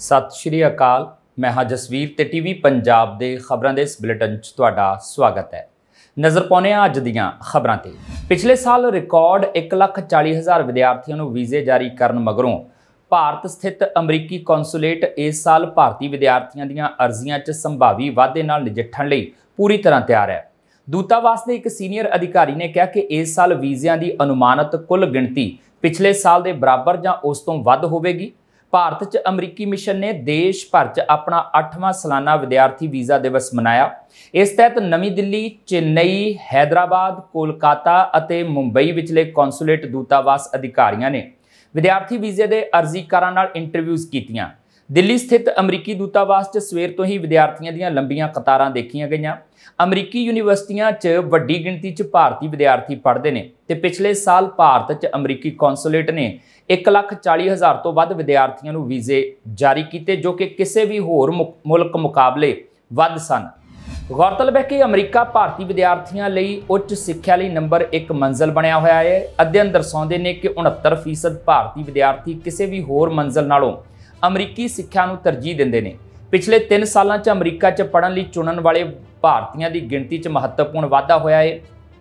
सत श्री अकाल। मैं हाँ जसवीर ते टीवी पंजाब दे खबरां दे इस बुलेटिन च तुहाडा स्वागत है। नज़र पाउने अज दीआं खबरां ते। पिछले साल रिकॉर्ड 1,40,000 विद्यार्थियों नूं वीज़े जारी करन मगरों भारत स्थित अमरीकी कौंसुलेट इस साल भारतीय विद्यार्थियों दीआं अर्जियां च संभावी वाधे नाल नजिठण लई पूरी तरह तैयार है। दूतावास के एक सीनियर अधिकारी ने कहा कि इस साल वीज़ियां की अनुमानित कुल गिणती पिछले साल के बराबर जां उस तों वध होवेगी। भारत च अमरीकी मिशन ने देश भर च अपना 8वां सालाना विद्यार्थी वीज़ा दिवस मनाया। इस तहत नवी दिल्ली, चेन्नई, हैदराबाद, कोलकाता और मुंबई विचले कौंसुलेट दूतावास अधिकारियों ने विद्यार्थी वीज़े के अर्जीकारां नाल इंटरव्यूज़ कीतियां। दिल्ली स्थित अमरीकी दूतावास च सवेर तो ही विद्यार्थियों दीआं लंबियां कतारां देखीआं गईआं। अमरीकी यूनीवर्सिटियां च वड्डी गिणती च भारतीय विद्यार्थी पढ़ते हैं ते पिछले साल भारत च अमरीकी कौंसुलेट ने 1,40,000 तो वध विद्यार्थियों नूं वीज़े जारी किए, जो कि किसी भी होर मुल्क मुकाबले वध सन। गौरतलब है कि अमरीका भारतीय विद्यार्थियों लई उच्च सिक्ख्या लई नंबर 1 मंजिल बनया होया है। अध्ययन दर्शाउंदे ने कि 69% भारतीय विद्यार्थी किसी भी होर मंजिल नालों अमरीकी सिक्ख्या नूं तरजीह दिंदे ने। पिछले 3 सालों च अमरीका च पढ़न लई चुनन वाले भारतीयों की गिणती च महत्वपूर्ण वाधा होया है।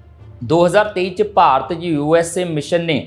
2023 च भारत USA मिशन ने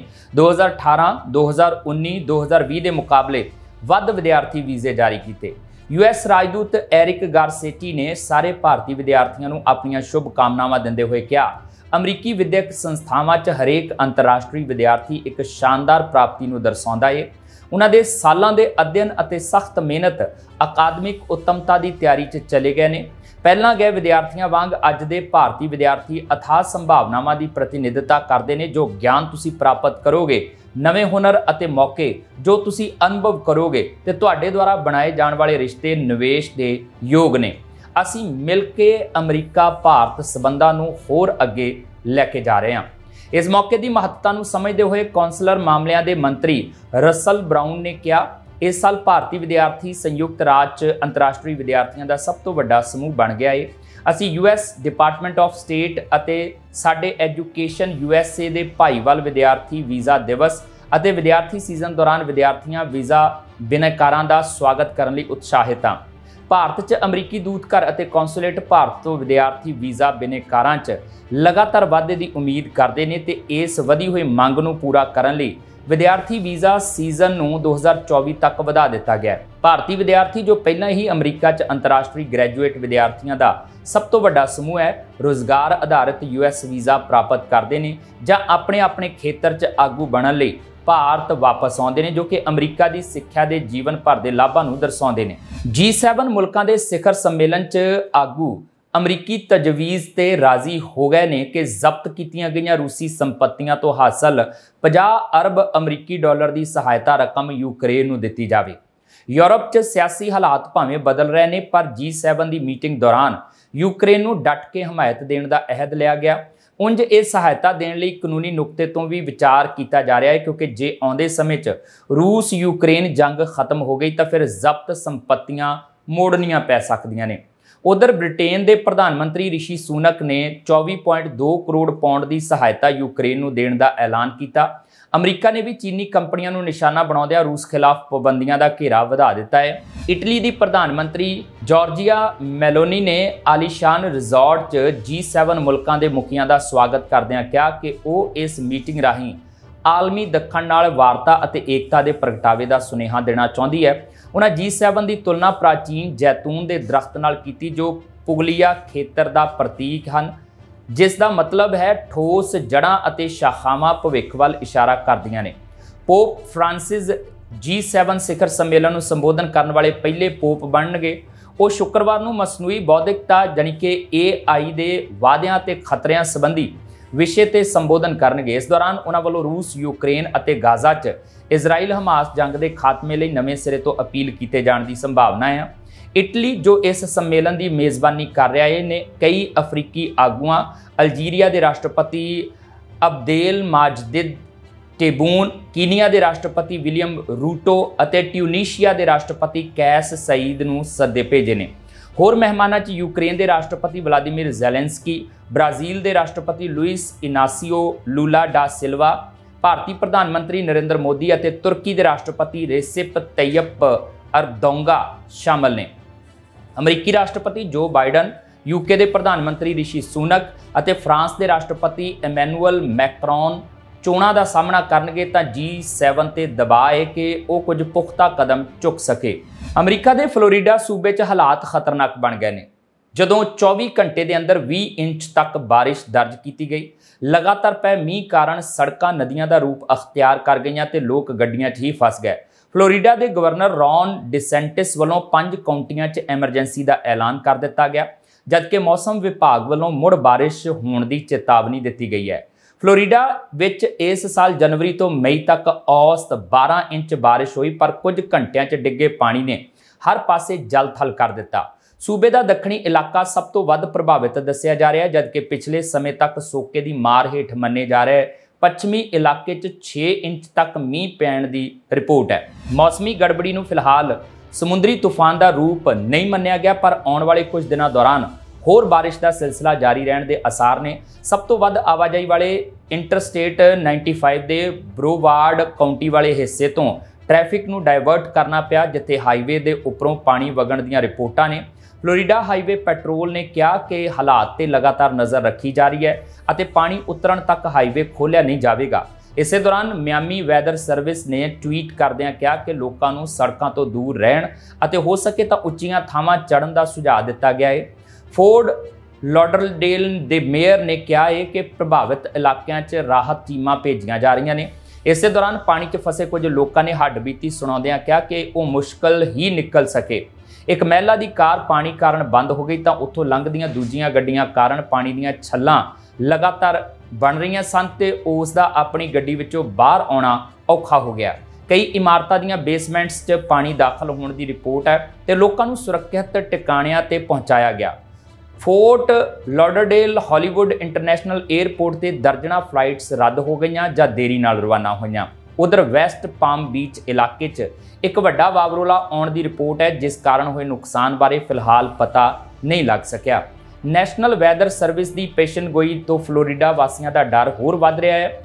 2018, 2019, 2020 के मुकाबले वध विद्यार्थी वीज़े जारी किए। US राजदूत एरिक गारसेटी ने सारे भारतीय विद्यार्थियों को अपनी शुभकामनावां दिंदे हुए कहा, अमरीकी विद्यक संस्थावां च हरेक अंतरराष्ट्रीय विद्यार्थी एक शानदार प्राप्ति को दर्शाता है। उन्होंने सालों के अध्ययन और सख्त मेहनत अकादमिक उत्तमता की तैयारी च चले गए हैं। पहला गए विद्यार्थियों वांग अज दे भारतीय विद्यार्थी अथाह संभावनावां की प्रतिनिधिता करते हैं। जो ज्ञान तुसी प्राप्त करोगे, नवे हुनर और मौके जो तुसी अनुभव करोगे तो तुहाडे द्वारा बनाए जाने वाले रिश्ते निवेश के योग ने। असी मिल के अमरीका भारत संबंधां नूं होर अगे लैके जा रहे हैं। इस मौके की महत्ता नूं समझते हुए कौंसलर मामलों के मंत्री रसल ब्राउन ने कहा, इस साल भारतीय विद्यार्थी संयुक्त राज्य अंतरराष्ट्रीय विद्यार्थियों का सब तो वड्डा समूह बन गया है। असी US डिपार्टमेंट ऑफ स्टेट और साडे एजुकेशन USA के भाईवाल विद्यार्थी वीज़ा दिवस और विद्यार्थी सीजन दौरान विद्यार्थियों वीज़ा बिनकारां का स्वागत करने लई उत्साहित हाँ। भारत च अमरीकी दूतघर और कौंसुलेट भारत तो विद्यार्थी वीज़ा बिनकारां च लगातार वाधे की उम्मीद करते हैं ते इस वधी हुई मंग नूं पूरा करने लई विद्यार्थी वीज़ा सीजन नूं 2024 तक वधा दिता गया। भारतीय विद्यार्थी जो पहला ही अमरीका च अंतरराष्ट्रीय ग्रैजुएट विद्यार्थियों का सब तो वड्डा समूह है, रोज़गार आधारित US वीज़ा प्राप्त करते हैं जां अपने अपने खेतर च आगू बनने लई भारत वापस आउंदे ने, जो कि अमरीका की सिक्ख्या के जीवन भर के लाभां नूं दर्शाउंदे ने। G7 मुल्कां दे शिखर सम्मेलन च आगू अमरीकी तजवीज़ ते राजी हो गए ने कि जब्त कीतियां गईयां रूसी संपत्तियां तो हासिल 50 अरब अमरीकी डॉलर की सहायता रकम यूक्रेन नूं दित्ती जावे। यूरोप च सियासी हालात भावें बदल रहे ने, पर G7 की मीटिंग दौरान यूक्रेन नूं डट के हमायत देने का अहद लिया गया। उंज इस सहायता देने लई कानूनी नुकते तो भी विचार किया जा रहा है, क्योंकि जे आउंदे समय च रूस यूक्रेन जंग खत्म हो गई तो फिर जब्त संपत्तियां मोड़नियां पै सकदियां ने। उधर ब्रिटेन के प्रधानमंत्री ऋषि सुनक ने 24.2 करोड़ पाउंड की सहायता यूक्रेन को देने का ऐलान किया। अमरीका ने भी चीनी कंपनियों को निशाना बनाउंदिआं रूस खिलाफ पाबंदियों का घेरा वधा दिता है। इटली की प्रधानमंत्री जॉर्जिया मेलोनी ने आलीशान रिजॉर्ट च G7 मुल्कों के मुखियां का स्वागत करदिआं कहा कि वो इस मीटिंग राही आलमी दखण नाल वार्ता और एकता के प्रगटावे का सुनेहा देना चाहती है। उन्हें G7 की तुलना प्राचीन जैतून के दरख्त नाल कीती, जो पुगलिया खेतर का प्रतीक हैं, जिसका मतलब है ठोस जड़ां और शाखावां भविख वल इशारा करदियां ने। पोप फ्रांसिस G7 शिखर सम्मेलन को संबोधन करने वाले पहले पोप बनणगे। वो शुक्रवार को मसनूई बौद्धिकता यानी कि AI के वादियां ते खतरियां संबंधी विषय ते संबोधन करनगे। इस दौरान उन्हां वल्लों रूस, यूक्रेन और गाजा च इजराइल हमास जंग के खात्मे लई नवें सिरे तो अपील किए जाने की संभावना है। इटली जो इस सम्मेलन की मेज़बानी कर रहा है ने कई अफ्रीकी आगुआं, अल्जीरिया के राष्ट्रपति अब्देल माजिद टेबून, कीनिया के राष्ट्रपति विलियम रूटो और ट्यूनीशिया के राष्ट्रपति कैस सईद नूं सदे भेजे ने। होर मेहमानां च यूक्रेन के राष्ट्रपति व्लादिमीर ज़ेलेंस्की, ब्राज़ील के राष्ट्रपति लुइस इनासियो लुला डा सिल्वा, भारतीय प्रधानमंत्री नरेंद्र मोदी और तुर्की के राष्ट्रपति रेसिप तैयप अरदोंगा शामिल ने। अमरीकी राष्ट्रपति जो बाइडन, यूके के प्रधानमंत्री ऋषि सुनक और फ्रांस के राष्ट्रपति इमैनुअल मैक्रॉन चोणां दा सामना करनगे तां G7 ते दबाਅ है कि वो कुछ पुख्ता कदम चुक सके। अमरीका के फ्लोरिडा सूबे च हालात खतरनाक बन गए हैं जदों 24 घंटे के अंदर 20 इंच तक बारिश दर्ज की गई। लगातार पै मींह कारण सड़कां नदियां का रूप अख्तियार कर गईयां ते लोग गड्डियां 'च ही फस गए। फ्लोरिडा के गवर्नर रॉन डिसेंटिस वालों 5 काउंटियां च एमरजेंसी का ऐलान कर दिता गया, जबकि मौसम विभाग वालों मुड़ बारिश होने की चेतावनी दी गई है। फ्लोरिडा विच इस साल जनवरी तो मई तक औसत 12 इंच बारिश हुई, पर कुछ घंटिया च डिगे पानी ने हर पासे जल थल कर दिता। सूबे का दक्षिणी इलाका सब तो वध प्रभावित दसिया जा रहा है, जबकि पिछले समय तक सोके की मार हेठ मन्ने जा रहे पश्चिमी इलाके 6 इंच तक मींह पैण की रिपोर्ट है। मौसमी गड़बड़ी नूं फिलहाल समुद्री तूफान का रूप नहीं मन्निया गया, पर आने वाले कुछ दिनों दौरान होर बारिश का सिलसिला जारी रहने के आसार ने। सब तो वध आवाजाही वाले इंटरस्टेट 95 के ब्रोवार्ड काउंटी वाले हिस्से तो ट्रैफिक नूं डाइवर्ट करना पिया, जिथे हाईवे के उपरों पानी वगण दीआं रिपोर्टां ने। फ्लोरिडा हाईवे पैट्रोल ने कहा कि हालात ते लगातार नज़र रखी जा रही है और पानी उतरन तक हाईवे खोलिया नहीं जाएगा। इस दौरान मियामी वैदर सर्विस ने ट्वीट करदिआं कहा कि लोगों को सड़कों तो दूर रहन और हो सके तो उच्चियां थावां चढ़न का सुझाव दिता गया है। फोर्ट लॉडरडेल के मेयर ने कहा है कि प्रभावित इलाकों च राहत टीमां भेजियां जा रही ने। इस दौरान पानी च फसे कुछ लोगों ने हड्ड बीती सुणाउंदिआं कहा कि वो मुश्किल ही निकल सके। एक महिला की कार पानी कारण बंद हो गई तो उत्थों लंघदियां दूजियां गड्डियां कारण पानी दीयां छल्लां लगातार बन रही सन ते उसका अपनी गड्डी विचों बाहर आउणा औखा हो गया। कई इमारतां दीयां बेसमेंट्स च पानी दाखिल होने की रिपोर्ट है तो लोगों को सुरक्षित टिकाणियां ते पहुँचाया गया। Fort Lauderdale Hollywood International Airport से दर्जना फ्लाइट्स रद्द हो गई या देरी नाल रवाना होईयां। उधर वैस्ट पाम बीच इलाके च एक वड्डा वावरोला आउण दी रिपोर्ट है, जिस कारण हुए नुकसान बारे फिलहाल पता नहीं लग सकिया। नैशनल वैदर सर्विस की पेशन गोई तो फ्लोरिडा वासियों का डर होर वध रहा है,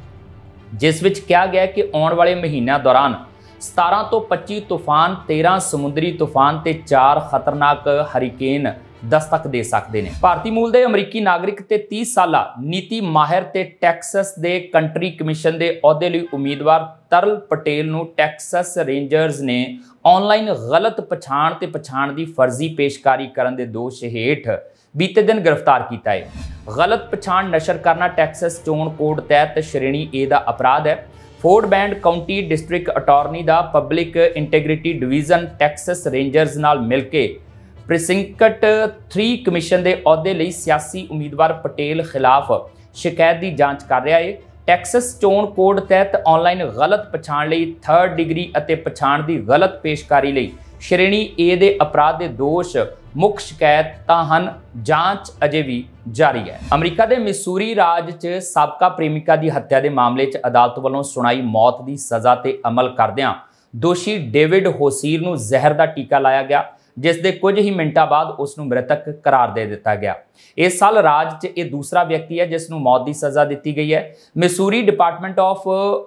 जिस विच कहा गया कि आने वाले महीनों दौरान 17 तो 25 तूफान, 13 समुद्री तूफान ते 4 खतरनाक हरीकेन दस्तक दे सकते हैं। भारतीय मूल के अमरीकी नागरिक ते 30 साला नीति माहिर ते टैक्सस के कंट्री कमिशन के अहुदे लई उम्मीदवार तरल पटेल नूं टैक्सस रेंजर्स ने ऑनलाइन गलत पछाण ते पछाण की फर्जी पेशकारी करने के दोष हेठ बीते दिन गिरफ्तार किया है। गलत पछाण नशर करना टैक्सस चोण कोड तहत श्रेणी ए का अपराध है। Fort Bend County district attorney का public integrity division Texas Rangers नाल मिलके प्रिसिंकट 3 कमिशन के अहुदे लई सियासी उम्मीदवार पटेल खिलाफ शिकायत की जांच कर रहा है। टैक्सस चोण कोड तहत ऑनलाइन गलत पछाण लई 3rd डिग्री अते पछाण की गलत पेशकारी लई श्रेणी ए के अपराध के दोष मुख्य शिकायत हन। जांच अजे भी जारी है। अमरीका के मिसूरी राज च साबका प्रेमिका की हत्या के मामले च अदालत वालों सुनाई मौत की सज़ा ते अमल करदिआं दोषी डेविड होसीर नूं जहर का टीका लाया गया, जिसके कुछ ही मिनटों बाद उसनूं मृतक करार दे दिता गया। इस साल राज च यह दूसरा व्यक्ति है जिसनूं मौत की सज़ा दी गई है। मिसूरी डिपार्टमेंट ऑफ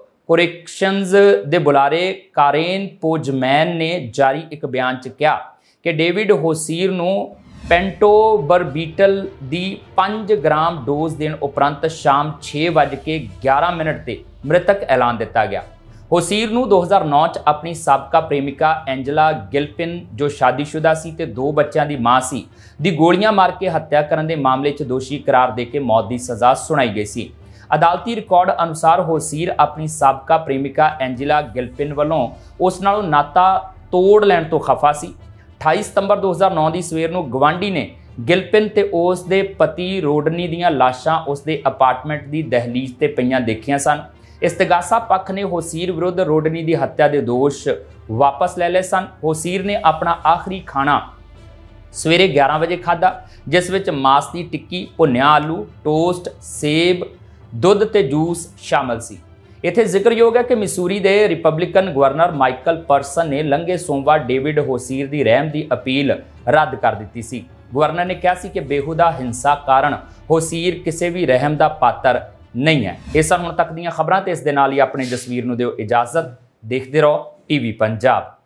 कोरेक्शनस के बुलारे कारेन पोजमैन ने जारी एक बयान च कहा कि डेविड होसीर नूं पेंटोबरबीटल की 5 ग्राम डोज देने उपरंत शाम 6:11 ते मृतक ऐलान दिता गया। होसीर नूं 2009 च अपनी साबका प्रेमिका एंजेला गिलपिन, जो शादीशुदा सी ते 2 बच्चों की मां सी, दी गोलियां मार के हत्या करने के मामले च दोषी करार दे के मौत की सज़ा सुनाई गई सी। अदालती रिकॉर्ड अनुसार होसीर अपनी साबका प्रेमिका एंजेला गिलपिन वालों उस नालों नाता तोड़ लैण तो खफा सी। 28 सितंबर 2009 की सवेर नूं गवांढी ने गिलपिन ते उस दे पति रोडनी दीआं लाशां उस दे अपार्टमेंट की दहलीज ते पईआं देखियां सन। इस्तगासा पक्ष ने होसीर विरुद्ध रोडनी की हत्या के दोष वापस ले ले सन। होसीर ने अपना आखिरी खाना सवेरे 11 बजे खाधा, जिस विच मांस की टिक्की, भुन्निया आलू, टोस्ट, सेब, दुध ते जूस शामिल सी। इत्थे जिक्रयोग है कि मिसूरी के रिपब्लिकन गवर्नर माइकल पर्सन ने लंघे सोमवार डेविड होसीर की रहम की अपील रद्द कर दी सी। गवर्नर ने कहा कि बेहुदा हिंसा कारण होसीर किसी भी रहम का पात्र नहीं है। इस हुण तक दीयां खबरां ते इस दे नाल ही अपने जसवीर नूं दिओ इजाजत। देखते रहो टीवी पंजाब।